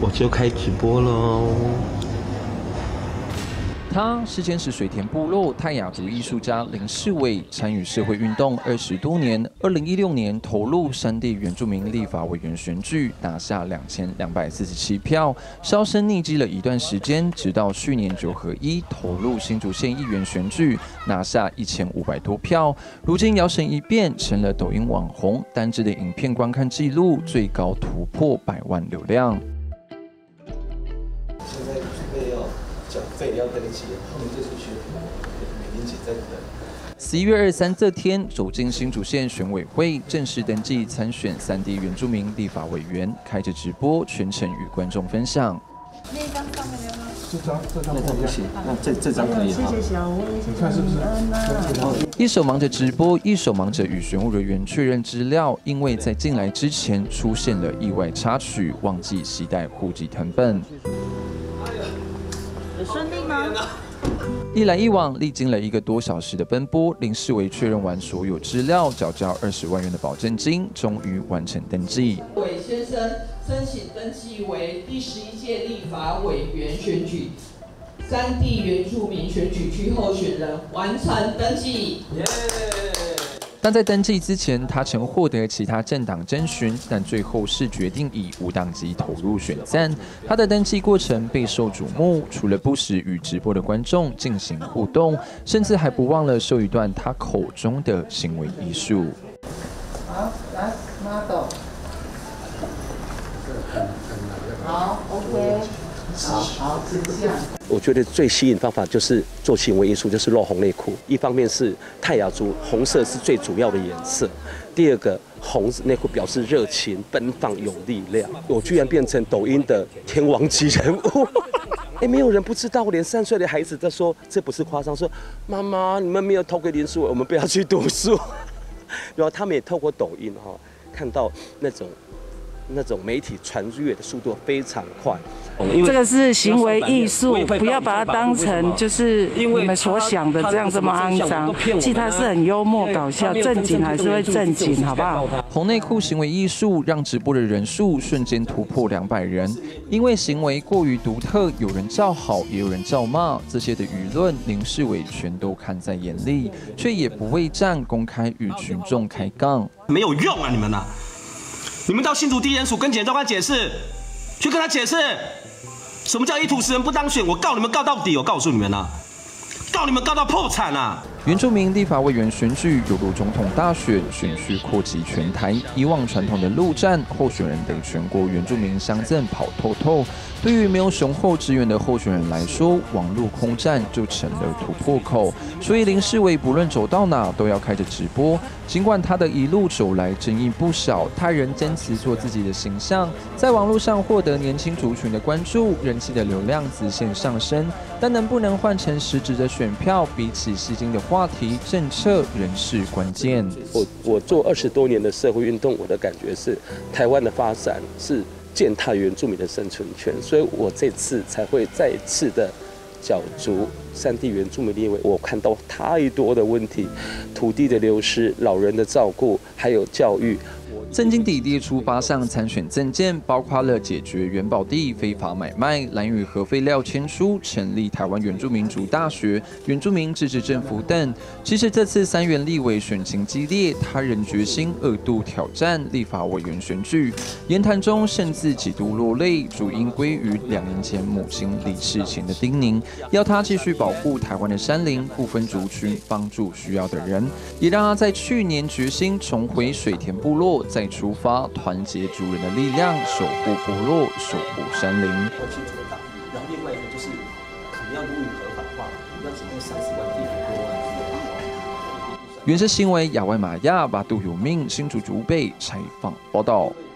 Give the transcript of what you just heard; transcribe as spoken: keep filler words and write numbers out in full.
我就开直播喽。 他是坚持水田部落泰雅族艺术家林世伟，参与社会运动二十多年。二零一六年投入山地原住民立法委员选举，拿下两千两百四十七票，销声匿迹了一段时间，直到去年九合一投入新竹县议员选举，拿下一千五百多票。如今摇身一变成了抖音网红，单支的影片观看记录最高突破百万流量。 现在准备要缴费要登记，后面就是学每年几在等。 十一月二十三这天，走进新竹县选委会，正式登记参选三地原住民立法委员，开着直播，全程与观众分享。 那一张上面的吗？ 这张这张那张不行，那这这张可以哈。 谢谢小薇， 你看是不是？ 一手忙着直播，一手忙着与选务人员确认资料，因为在进来之前出现了意外插曲，忘记携带户籍誊本。 有顺利吗？ 一来一往，历经了一个多小时的奔波，林世伟确认完所有资料，缴交二十万元的保证金，终于完成登记。 伟先生申请登记为第十一届立法委员选举山地原住民选举区候选人，完成登记。耶！ 但在登记之前，他曾获得其他政党征询，但最后是决定以无党籍投入选战。他的登记过程备受瞩目，除了不时与直播的观众进行互动，甚至还不忘了秀一段他口中的行为艺术。 好，来 model。好 ，OK。 好好，真相。 我觉得最吸引方法就是做行为艺术，就是露红内裤。一方面是泰雅族红色是最主要的颜色，第二个红内裤表示热情、奔放、有力量。我居然变成抖音的天王级人物。哎，没有人不知道，连三岁的孩子在说，这不是夸张，说妈妈，你们没有投给林书伟，我们不要去读书。然后他们也透过抖音哈、哦，看到那种那种媒体传阅的速度非常快。 这个是行为艺术，不要把它当成就是你们所想的这样这么肮脏。其实它是很幽默搞笑，正经还是会正经，好不好？ 红内裤行为艺术让直播的人数瞬间突破两百人，因为行为过于独特，有人叫好，也有人叫骂，这些的舆论林世伟全都看在眼里，却也不畏战，公开与群众开杠。 没有用啊，你们啊！你们到新竹地检署跟检察官解释，去跟他解释。 什么叫一土十人不当选？我告你们告到底！我告诉你们啊，告你们告到破产啊！ 原住民立法委员选举犹如总统大选，选区扩及全台。以往传统的陆战，候选人得全国原住民乡镇跑透透。对于没有雄厚资源的候选人来说，网络空战就成了突破口。所以林世伟不论走到哪都要开着直播。尽管他的一路走来争议不小，他仍坚持做自己的形象，在网络上获得年轻族群的关注，人气的流量直线上升。但能不能换成实质的选票，比起吸睛的话题、政策仍是关键。 我我做二十多年的社会运动，我的感觉是，台湾的发展是践踏原住民的生存权，所以我这次才会再次的角逐山地原住民立委。我看到太多的问题，土地的流失、老人的照顾，还有教育。 政经底列出八项参选政见，包括了解决原保地非法买卖、兰屿核废料签书、成立台湾原住民族大学、原住民自治政府等。其实这次三原立委选情激烈，他仍决心二度挑战立法委员选举。言谈中甚至几度落泪，主因归于两年前母亲离世前的叮咛，要他继续保护台湾的山林，不分族群，帮助需要的人，也让他在去年决心重回水田部落。 再出发，团结族人的力量，守护部落，守护山林。 要清楚的党义，然后另外一个就是，你要如你合法化，要提供三十万地给多万。 原是新闻亚外玛亚巴杜有命新竹竹北采访报道。